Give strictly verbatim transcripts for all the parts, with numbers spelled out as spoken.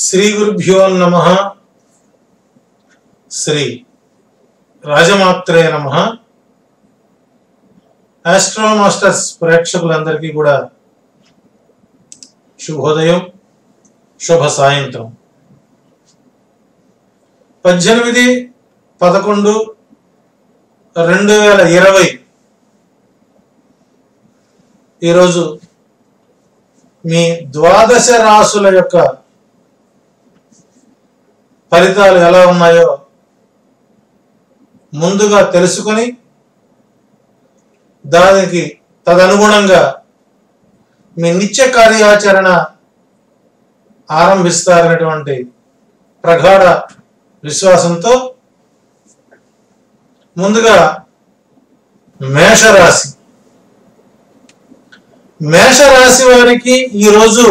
శ్రీ గురుభ్యో నమః. శ్రీ రాజమాత్రే నమః. ఆస్ట్రో మాస్టర్స్ ప్రేక్షకులందరికీ కూడా శుభోదయం, శుభ సాయంత్రం. పద్దెనిమిది పదకొండు రెండు వేల ఇరవై ఈరోజు మీ ద్వాదశ రాశుల యొక్క ఫలితాలు ఎలా ఉన్నాయో ముందుగా తెలుసుకొని దానికి తదనుగుణంగా మీ నిత్య కార్యాచరణ ఆరంభిస్తారనేటువంటి ప్రగాఢ విశ్వాసంతో ముందుగా మేషరాశి మేషరాశి వారికి ఈరోజు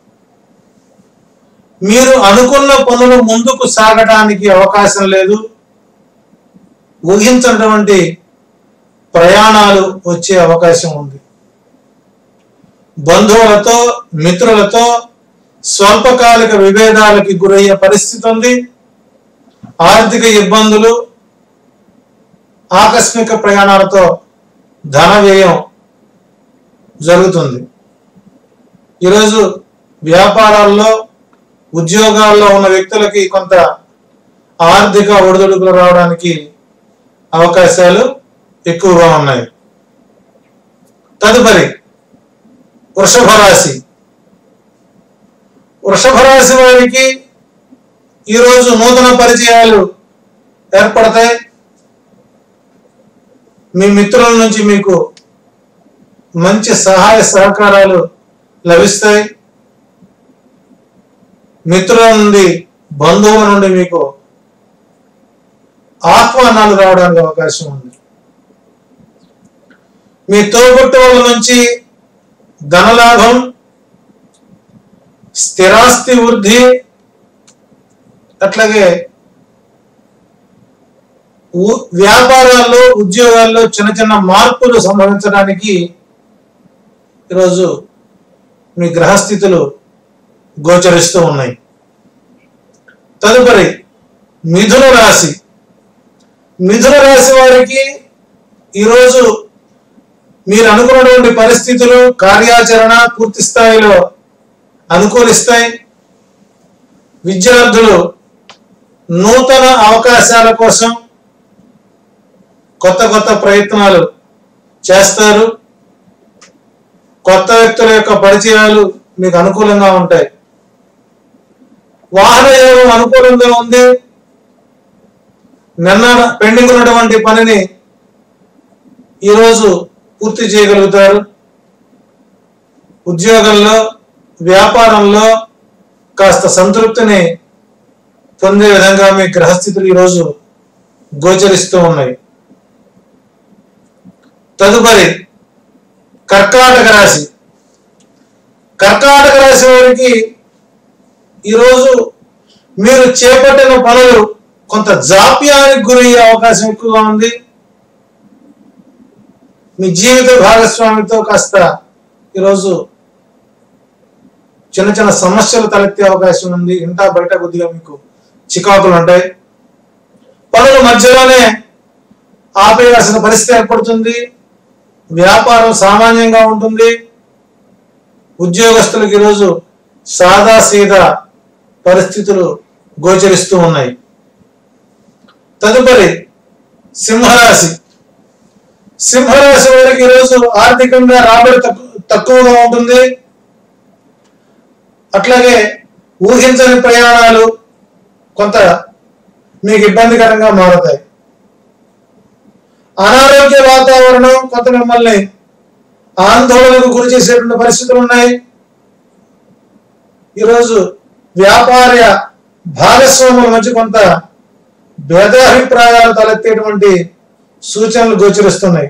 మీరు అనుకున్న పనులు ముందుకు సాగడానికి అవకాశం లేదు. ఊహించినటువంటి ప్రయాణాలు వచ్చే అవకాశం ఉంది. బంధువులతో మిత్రులతో స్వల్పకాలిక విభేదాలకి గురయ్యే పరిస్థితి ఉంది. ఆర్థిక ఇబ్బందులు, ఆకస్మిక ప్రయాణాలతో ధన వ్యయం జరుగుతుంది. ఈరోజు వ్యాపారాల్లో, ఉద్యోగాల్లో ఉన్న వ్యక్తులకి కొంత ఆర్థిక ఒడిదుడుకులు రావడానికి అవకాశాలు ఎక్కువగా ఉన్నాయి. తదుపరి వృషభ రాశి. వృషభ రాశి వారికి ఈరోజు నూతన పరిచయాలు ఏర్పడతాయి. మీ మిత్రుల నుంచి మీకు మంచి సహాయ సహకారాలు లభిస్తాయి. మిత్రుల నుండి, బంధువుల నుండి మీకు ఆహ్వానాలు రావడానికి అవకాశం ఉంది. మీ తోబుట్టువుల నుంచి ధనలాభం, స్థిరాస్తి వృద్ధి, అట్లాగే వ్యాపారాల్లో, ఉద్యోగాల్లో చిన్న చిన్న మార్పులు సంభవించడానికి ఈరోజు మీ గ్రహస్థితులు గోచరిస్తూ ఉన్నాయి. తదుపరి మిథున రాశి. మిథున రాశి వారికి ఈరోజు మీరు అనుకున్నటువంటి పరిస్థితులు, కార్యాచరణ పూర్తి స్థాయిలో అనుకూలిస్తాయి. విద్యార్థులు నూతన అవకాశాల కోసం కొత్త కొత్త ప్రయత్నాలు చేస్తారు. కొత్త వ్యక్తుల యొక్క పరిచయాలు మీకు అనుకూలంగా ఉంటాయి. వాహన యోగం అనుకూలంగా ఉంది. నిన్న పెండింగ్ ఉన్నటువంటి పనిని ఈరోజు పూర్తి చేయగలుగుతారు. ఉద్యోగంలో, వ్యాపారంలో కాస్త సంతృప్తిని పొందే విధంగా మీ గ్రహస్థితులు ఈరోజు గోచరిస్తూ ఉన్నాయి. తదుపరి కర్కాటక రాశి. కర్కాటక రాశి వారికి ఈరోజు మీరు చేపట్టిన పనులు కొంత జాప్యానికి గురయ్యే అవకాశం ఎక్కువగా ఉంది. మీ జీవిత భాగస్వామితో కాస్త ఈరోజు చిన్న చిన్న సమస్యలు తలెత్తే అవకాశం ఉంది. ఇంటా బయట కొద్దిగా మీకు చికాకులు ఉంటాయి. పనుల మధ్యలోనే ఆపేయాల్సిన పరిస్థితి ఏర్పడుతుంది. వ్యాపారం సామాన్యంగా ఉంటుంది. ఉద్యోగస్తులకు ఈరోజు సాదా సీదా పరిస్థితులు గోచరిస్తూ ఉన్నాయి. తదుపరి సింహరాశి. సింహరాశి వారికి ఈరోజు ఆర్థికంగా రాబడి తక్కువ తక్కువగా ఉంటుంది. అట్లాగే ఊహించని ప్రయాణాలు కొంత మీకు ఇబ్బందికరంగా మారుతాయి. అనారోగ్య వాతావరణం కొంత మిమ్మల్ని ఆందోళనకు గురి చేసేటువంటి పరిస్థితులు ఉన్నాయి. ఈరోజు వ్యాపార భాగస్వాముల మధ్య కొంత భేదాభిప్రాయాలు తలెత్తేటువంటి సూచనలు గోచరిస్తున్నాయి.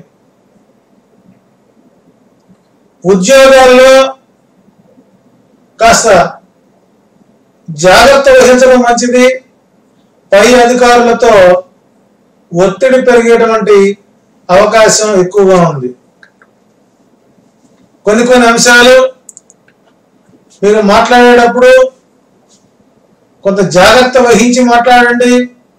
ఉద్యోగాల్లో కాస్త జాగ్రత్త వహించడం మంచిది. పై అధికారులతో ఒత్తిడి పెరిగేటువంటి అవకాశం ఎక్కువగా ఉంది. కొన్ని కొన్ని అంశాలు మీరు మాట్లాడేటప్పుడు కొంత జాగ్రత్త వహించి మాట్లాడండి.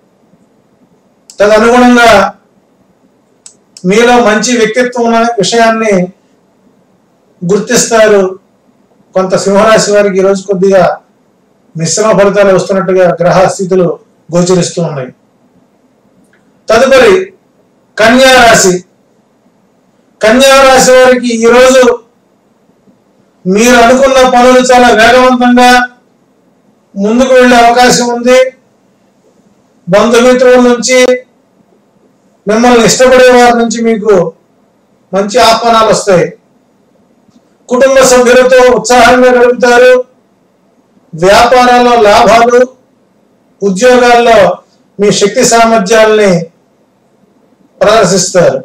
తదనుగుణంగా మీలో మంచి వ్యక్తిత్వం ఉన్న విషయాన్ని గుర్తిస్తారు. కొంత సింహరాశి వారికి ఈరోజు కొద్దిగా మిశ్రమ ఫలితాలు వస్తున్నట్టుగా గ్రహ స్థితులు గోచరిస్తూ ఉన్నాయి. తదుపరి కన్యా రాశి. కన్యా రాశి వారికి ఈరోజు మీరు అనుకున్న పనులు చాలా వేగవంతంగా ముందుకు వెళ్ళే అవకాశం ఉంది. బంధుమిత్రుల నుంచి, మిమ్మల్ని ఇష్టపడే వారి నుంచి మీకు మంచి ఆహ్వానాలు వస్తాయి. కుటుంబ సభ్యులతో ఉత్సాహంగా గడుపుతారు. వ్యాపారాల్లో లాభాలు, ఉద్యోగాల్లో మీ శక్తి సామర్థ్యాలని ప్రదర్శిస్తారు.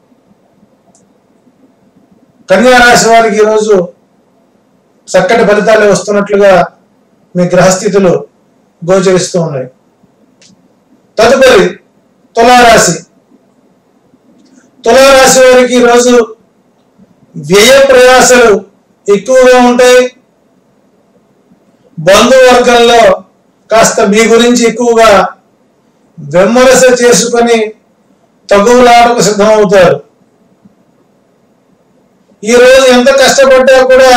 కన్యా రాశి వారికి ఈరోజు చక్కటి ఫలితాలు వస్తున్నట్లుగా మీ గ్రహస్థితులు గోచరిస్తూ ఉన్నాయి. తదుపరి తులారాశి. తులారాశి వారికి ఈరోజు వ్యయ ప్రయాసాలు ఎక్కువగా ఉంటాయి. బంధువర్గంలో కాస్త మీ గురించి ఎక్కువగా విమర్శ చేసుకొని తగువులాటకు సిద్ధమవుతారు. ఈరోజు ఎంత కష్టపడ్డా కూడా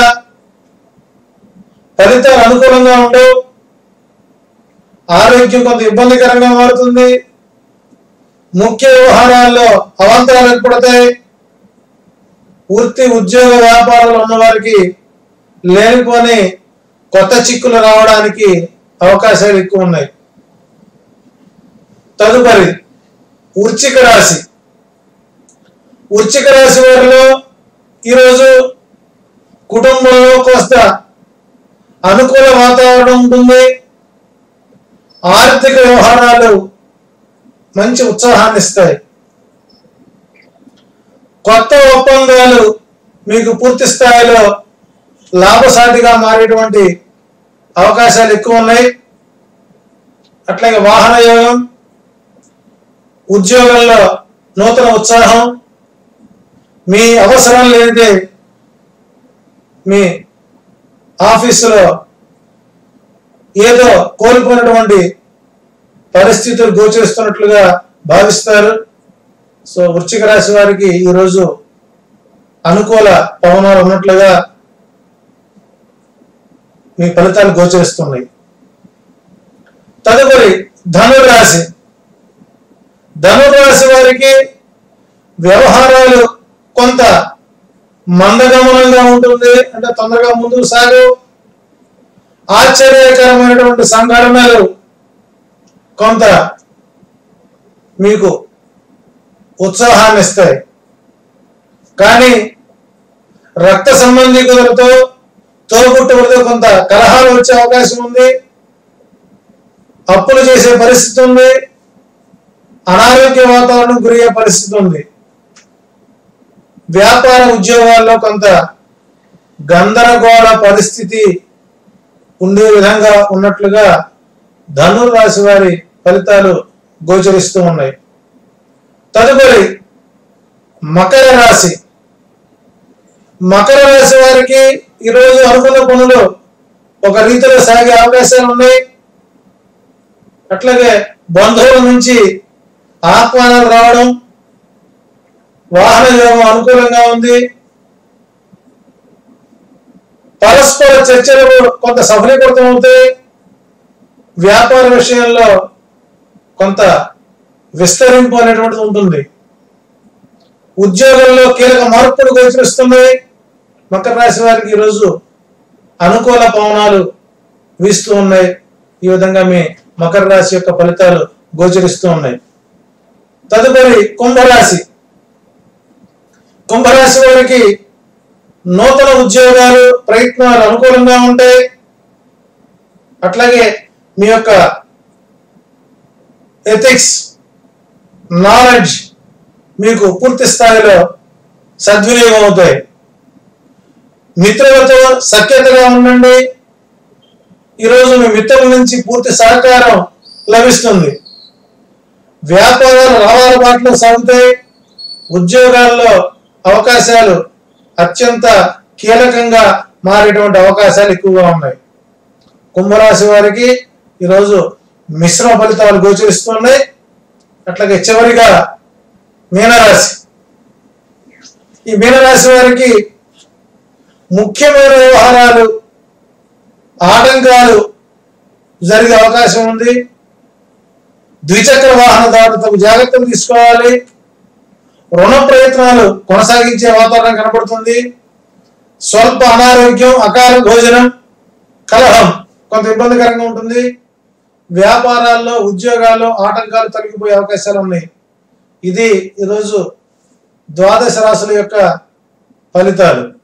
ఫలితాలు అనుకూలంగా ఉండవు. ఆరోగ్యం కొంత ఇబ్బందికరంగా మారుతుంది. ముఖ్య వ్యవహారాల్లో అవాంతరాలు ఏర్పడతాయి. వృత్తి ఉద్యోగ వ్యాపారాలు ఉన్న వారికి లేనిపోని కొత్త చిక్కులు రావడానికి అవకాశాలు ఎక్కువ ఉన్నాయి. తదుపరి వృశ్చిక రాశి. వృశ్చిక రాశి వారిలో ఈరోజు కుటుంబంలో కొంత అనుకూల వాతావరణం ఉంటుంది. ఆర్థిక వ్యవహారాలు మంచి ఉత్సాహాన్ని ఇస్తాయి. కొత్త ఒప్పందాలు మీకు పూర్తి స్థాయిలో లాభసాటిగా మారేటువంటి అవకాశాలు ఎక్కువ ఉన్నాయి. అట్లాగే వాహన యోగం, ఉద్యోగంలో నూతన ఉత్సాహం, మీ అవసరం లేనిదే మీ ఆఫీసులో ఏదో కోల్పోయినటువంటి పరిస్థితులు గోచరిస్తున్నట్లుగా భావిస్తారు. సో వృశ్చిక రాశి వారికి ఈరోజు అనుకూల పవనాలు ఉన్నట్లుగా మీ ఫలితాలు గోచరిస్తున్నాయి. తదుపరి ధనురాశి. ధనురాశి వారికి వ్యవహారాలు కొంత మందగమనంగా ఉంటుంది. అంటే తొందరగా ముందుకు సాగు. ఆశ్చర్యకరమైనటువంటి సంఘటనలు కొంత మీకు ఉత్సాహాన్ని ఇస్తాయి. కానీ రక్త సంబంధికులతో, తోబుట్టువులతో కొంత కలహాలు వచ్చే అవకాశం ఉంది. అప్పులు చేసే పరిస్థితి ఉంది. అనారోగ్య వాతావరణం గురయ్యే పరిస్థితి ఉంది. వ్యాపార ఉద్యోగాల్లో కొంత గందరగోళ పరిస్థితి ఉండే విధంగా ఉన్నట్లుగా ధనుర్రాశి వారి ఫలితాలు గోచరిస్తూ ఉన్నాయి. తదుపరి మకర రాశి. మకర రాశి వారికి ఈరోజు అనుకున్న పనులు ఒక రీతిలో సాగే అవకాశాలు ఉన్నాయి. అట్లాగే బంధువుల నుంచి ఆహ్వానాలు రావడం, వాహన యోగం అనుకూలంగా ఉంది. పరస్పర చర్చలు కొంత సఫలీకృతం అవుతాయి. వ్యాపార విషయంలో కొంత విస్తరింపు అనేటువంటిది ఉంటుంది. ఉద్యోగంలో కీలక మార్పులు గోచరిస్తున్నాయి. మకర రాశి వారికి ఈరోజు అనుకూల పవనాలు వీస్తూ ఉన్నాయి. ఈ విధంగా మీ మకర రాశి యొక్క ఫలితాలు గోచరిస్తూ ఉన్నాయి. తదుపరి కుంభరాశి. కుంభరాశి వారికి నూతన ఉద్యోగాలు, ప్రయత్నాలు అనుకూలంగా ఉంటాయి. అట్లాగే మీ యొక్క ఎథిక్స్, నాలెడ్జ్ మీకు పూర్తి స్థాయిలో సద్వినియోగం అవుతాయి. మిత్రులతో సఖ్యతగా ఉండండి. ఈరోజు మీ మిత్రుల నుంచి పూర్తి సహకారం లభిస్తుంది. వ్యాపారాలు లాభాల బాటలో సాగుతాయి. ఉద్యోగాల్లో అవకాశాలు అత్యంత కీలకంగా మారేటువంటి అవకాశాలు ఎక్కువగా ఉన్నాయి. కుంభరాశి వారికి ఈరోజు మిశ్రమ ఫలితాలు గోచరిస్తున్నాయి. అట్లాగే చివరిగా మీనరాశి. ఈ మీనరాశి వారికి ముఖ్యమైన వ్యవహారాలు ఆటంకాలు జరిగే అవకాశం ఉంది. ద్విచక్ర వాహనదారులకు జాగ్రత్తలు తీసుకోవాలి. రుణ ప్రయత్నాలు కొనసాగించే వాతావరణం కనబడుతుంది. స్వల్ప అనారోగ్యం, అకాల భోజనం, కలహం కొంత ఇబ్బందికరంగా ఉంటుంది. వ్యాపారాల్లో ఉద్యోగాల్లో ఆటంకాలు తొలగిపోయే అవకాశాలు ఉన్నాయి. ఇది ఈరోజు ద్వాదశ రాశుల యొక్క ఫలితాలు.